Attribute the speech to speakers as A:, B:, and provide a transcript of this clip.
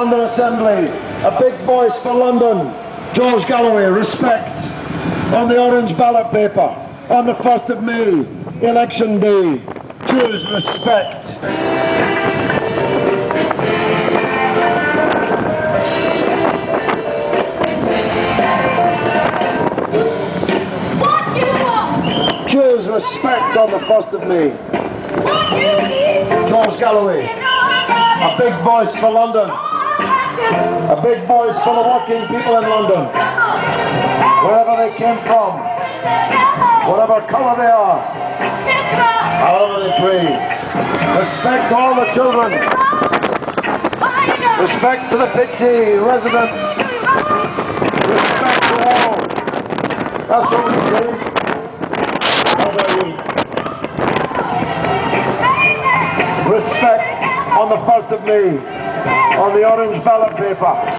A: London Assembly, a big voice for London, George Galloway, respect. On the orange ballot paper, on the 1st of May, election day, choose respect.
B: What you want?
A: Choose respect on the 1st of May.
B: What you need?
A: George Galloway, a big voice for London, a big voice for the working people in London, wherever they came from, whatever colour they are, however they pray. Respect to all the children, respect to the Pixie residents, respect to all. That's what we say. How about you? Respect on the 1st of May, on the orange ballot paper.